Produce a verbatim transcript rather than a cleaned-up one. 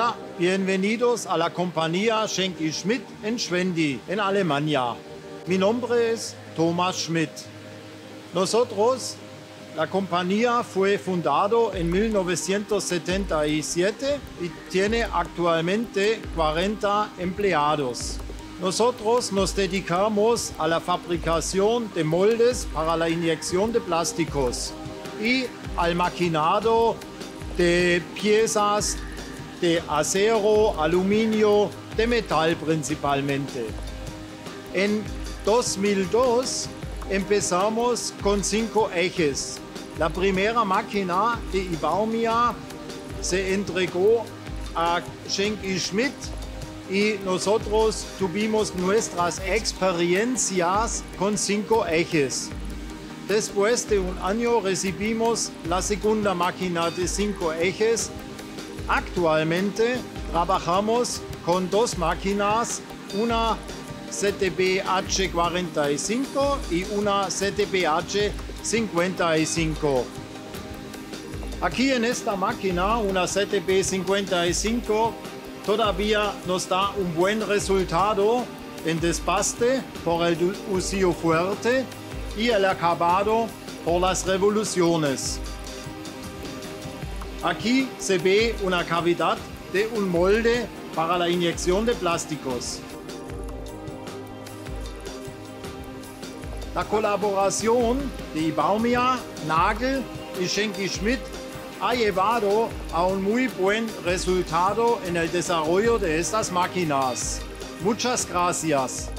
Hola, bienvenidos a la compañía Schenk y Schmidt en Schwendi, en Alemania. Mi nombre es Thomas Schmidt. Nosotros, la compañía fue fundado en mil novecientos setenta y siete y tiene actualmente cuarenta empleados. Nosotros nos dedicamos a la fabricación de moldes para la inyección de plásticos y al maquinado de piezas de acero, aluminio, de metal principalmente. En dos mil dos empezamos con cinco ejes. La primera máquina de Ibaumia se entregó a Schenk y Schmidt y nosotros tuvimos nuestras experiencias con cinco ejes. Después de un año recibimos la segunda máquina de cinco ejes. Actualmente trabajamos con dos máquinas, una Z T B H cuarenta y cinco y una Z T B H cincuenta y cinco. Aquí en esta máquina, una Z T B cincuenta y cinco, todavía nos da un buen resultado en desbaste por el uso fuerte y el acabado por las revoluciones. Aquí se ve una cavidad de un molde para la inyección de plásticos. La colaboración de Ibaumia, Nagel y Schenk y Schmidt ha llevado a un muy buen resultado en el desarrollo de estas máquinas. Muchas gracias.